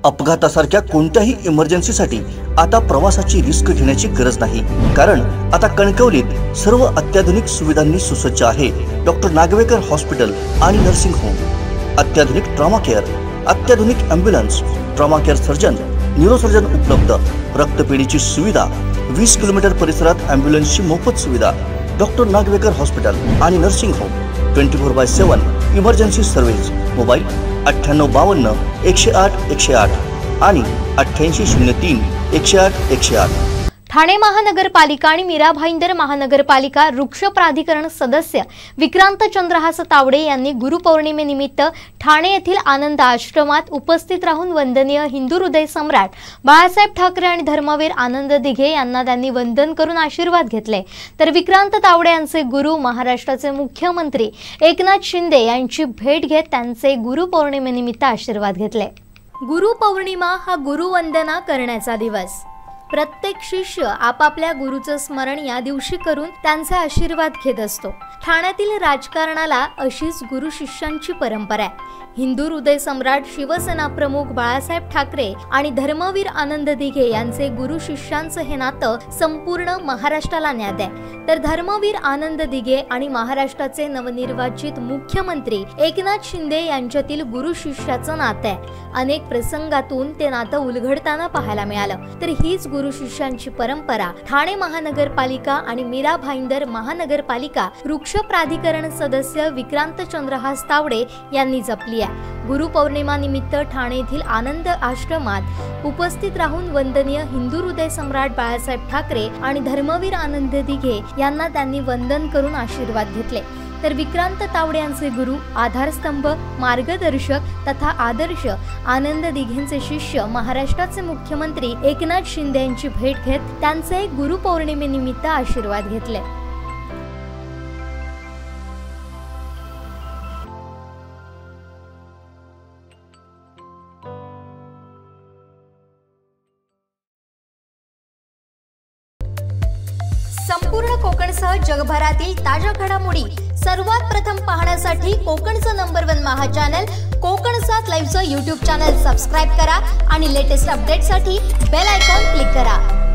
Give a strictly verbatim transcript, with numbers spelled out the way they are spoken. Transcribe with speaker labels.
Speaker 1: अपघातासारख्या कोणत्याही इमर्जन्सीसाठी आता प्रवासाची रिस्क घेण्याची गरज नाही, कारण आता कणकवलीत सर्व अत्याधुनिक सुविधांनी सुसज्ज आहे डॉक्टर नागवेकर हॉस्पिटल आणि नर्सिंग होम। अत्याधुनिक ट्रॉमा केअर, अत्याधुनिक ambulance, trauma care surgeon, neurosurgeon उपलब्ध, रक्तपेढीची सुविधा, वीस किलोमीटर परिसरात ॲम्ब्युलन्सची मोफत सुविधा। डॉक्टर नागवेकर हॉस्पिटल आणि nursing home twenty four by seven emergency service. Mobile अठ्ठ्याण्णव बावन्न एकशे आठ एकशे आठ आणि अठ्ठ्याऐंशी शून्य तीन एकशे आठ एकशे आठ।
Speaker 2: ठाणे महानगरपालिका आणि मीरा भाईंदर महानगरपालिका वृक्ष प्राधिकरण सदस्य विक्रांत चंद्रहास तावडे यांनी गुरुपौर्णिमेनिमित्त ठाणे येथील आनंद आश्रमात उपस्थित राहून वंदनीय हिंदू हृदय सम्राट बाळासाहेब ठाकरे आणि धर्मवीर आनंद दिघे यांना त्यांनी वंदन करून आशीर्वाद घेतले। तर विक्रांत तावडे यांचे गुरु महाराष्ट्राचे मुख्यमंत्री एकनाथ शिंदे यांची भेट घेत त्यांचे गुरुपौर्णिमेनिमित्त आशीर्वाद घेतले। गुरुपौर्णिमा हा गुरुवंदना करण्याचा दिवस। प्रत्येक शिष्य आपापल्या गुरुचं स्मरण या दिवशी करून त्यांचा आशीर्वाद घेत असतो। ठाण्यातील राजकारणाला अशीच गुरु शिष्यांची परंपरा आहे। हिंदू हृदय सम्राट शिवसेना प्रमुख बाळासाहेब ठाकरे आणि धर्मवीर आनंद दिघे यांचे गुरु शिष्यांचं हे नातं संपूर्ण महाराष्ट्राला ज्ञात आहे। तर धर्मवीर आनंद दिघे आणि महाराष्ट्राचे नवनिर्वाचित मुख्यमंत्री एकनाथ शिंदे यांच्यातील गुरु शिष्याचं नातं आहे। अनेक प्रसंगातून ते नातं उलगडताना पाहायला मिळालं। तर हीच गुरु शिष्यांची परंपरा ठाणे महानगरपालिका आणि मीरा भाईंदर महानगरपालिका वृक्ष प्राधिकरण सदस्य विक्रांत चंद्रहास तावडे यांनी जपली आहे। गुरुपौर्णिमा निमित्त ठाणे येथील आनंद आश्रमात उपस्थित राहून वंदनीय हिंदू हृदय सम्राट बाळासाहेब ठाकरे आणि धर्मवीर आनंद दिघे यांना त्यांनी वंदन करून आशीर्वाद घेतले। तर विक्रांत तावडे यांचे गुरु, आधारस्तंभ, मार्गदर्शक तथा आदर्श आनंद दिघेंचे शिष्य महाराष्ट्राचे मुख्यमंत्री एकनाथ शिंदे यांची भेट घेत त्यांचे गुरुपौर्णिमेनिमित्त आशीर्वाद घेतले। संपूर्ण कोकणसह जगभरातील ताज्या घडामोडी सर्वात प्रथम पाहण्यासाठी कोकणचं नंबर वन महा चॅनल कोकण सात लाईव्हचं यूट्यूब चॅनल सबस्क्राईब करा आणि लेटेस्ट अपडेटसाठी बेल आयकॉन क्लिक करा।